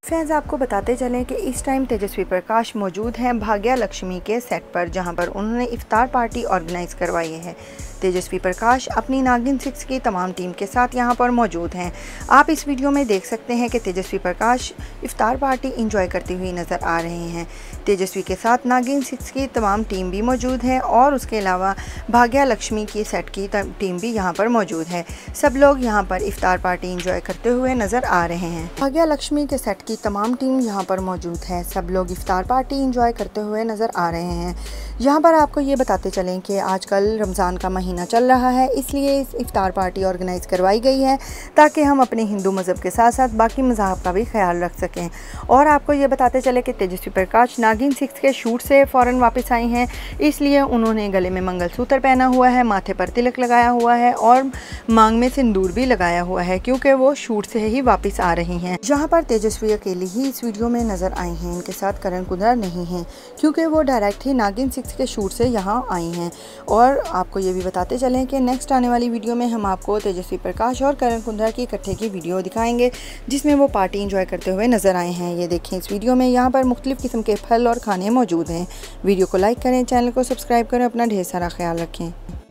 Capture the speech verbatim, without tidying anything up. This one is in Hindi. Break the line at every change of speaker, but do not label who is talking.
फैज़ आपको बताते चलें कि इस टाइम तेजस्वी प्रकाश मौजूद हैं भाग्या लक्ष्मी के सेट पर, जहां पर उन्होंने इफ्तार पार्टी ऑर्गेनाइज़ करवाई है। तेजस्वी प्रकाश अपनी नागिन सिक्स की तमाम टीम के साथ यहां पर मौजूद हैं। आप इस वीडियो में देख सकते हैं कि तेजस्वी प्रकाश इफ्तार पार्टी इंजॉय करती हुई नज़र आ रहे हैं। तेजस्वी के साथ नागिन सिक्स की तमाम टीम भी मौजूद है और उसके अलावा भाग्या लक्ष्मी की सेट की टीम भी यहाँ पर मौजूद है। सब लोग यहाँ पर इफ्तार पार्टी इंजॉय करते हुए नज़र आ रहे हैं। भाग्या लक्ष्मी के सेट की तमाम टीम यहाँ पर मौजूद है। सब लोग इफ्तार पार्टी इंजॉय करते हुए नज़र आ रहे हैं। यहाँ पर आपको ये बताते चलें कि आजकल रमज़ान का महीना चल रहा है, इसलिए इस इफ्तार पार्टी ऑर्गेनाइज़ करवाई गई है ताकि हम अपने हिंदू मज़हब के साथ साथ बाकी मज़ाहब का भी ख्याल रख सकें। और आपको ये बताते चले कि तेजस्वी प्रकाश नागिन सिक्स के शूट से फ़ौरन वापस आई हैं, इसलिए उन्होंने गले में मंगलसूत्र पहना हुआ है, माथे पर तिलक लगाया हुआ है और मांग में सिंदूर भी लगाया हुआ है, क्योंकि वो शूट से ही वापस आ रही हैं। जहाँ पर तेजस्वी अकेली ही इस वीडियो में नज़र आई हैं, इनके साथ करण कुंद्रा नहीं हैं, क्योंकि वो डायरेक्ट ही नागिन सिक्स के शूट से यहाँ आई हैं। और आपको ये भी बताते चलें कि नेक्स्ट आने वाली वीडियो में हम आपको तेजस्वी प्रकाश और करण कुंद्रा की इकट्ठे की वीडियो दिखाएंगे, जिसमें वो पार्टी इंजॉय करते हुए नज़र आए हैं। ये देखें इस वीडियो में, यहाँ पर मुख्तलिफ़ किस्म के फल और खाने मौजूद हैं। वीडियो को लाइक करें, चैनल को सब्सक्राइब करें, अपना ढेर सारा ख्याल रखें।